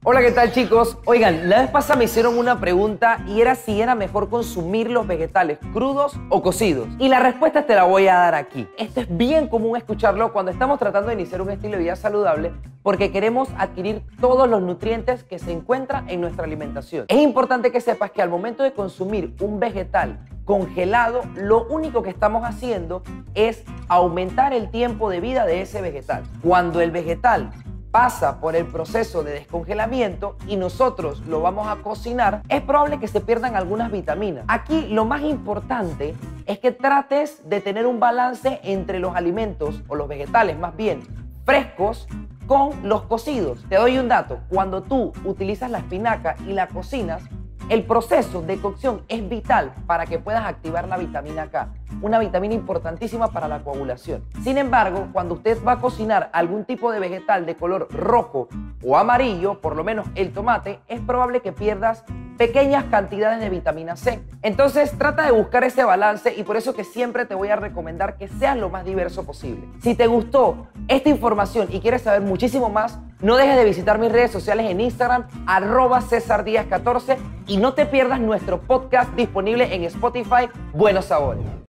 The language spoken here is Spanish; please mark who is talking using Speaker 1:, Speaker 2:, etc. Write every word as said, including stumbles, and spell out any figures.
Speaker 1: Hola, ¿qué tal, chicos? Oigan, la vez pasada me hicieron una pregunta y era si era mejor consumir los vegetales crudos o cocidos. Y la respuesta te la voy a dar aquí. Esto es bien común escucharlo cuando estamos tratando de iniciar un estilo de vida saludable porque queremos adquirir todos los nutrientes que se encuentran en nuestra alimentación. Es importante que sepas que al momento de consumir un vegetal congelado, lo único que estamos haciendo es aumentar el tiempo de vida de ese vegetal. Cuando el vegetal pasa por el proceso de descongelamiento y nosotros lo vamos a cocinar, es probable que se pierdan algunas vitaminas. Aquí lo más importante es que trates de tener un balance entre los alimentos, o los vegetales más bien, frescos con los cocidos. Te doy un dato: cuando tú utilizas la espinaca y la cocinas, el proceso de cocción es vital para que puedas activar la vitamina K, una vitamina importantísima para la coagulación. Sin embargo, cuando usted va a cocinar algún tipo de vegetal de color rojo o amarillo, por lo menos el tomate, es probable que pierdas pequeñas cantidades de vitamina C. Entonces trata de buscar ese balance, y por eso que siempre te voy a recomendar que seas lo más diverso posible. Si te gustó esta información y quieres saber muchísimo más, no dejes de visitar mis redes sociales en Instagram, arroba César Díaz catorce, y no te pierdas nuestro podcast disponible en Spotify, Buenos Sabores.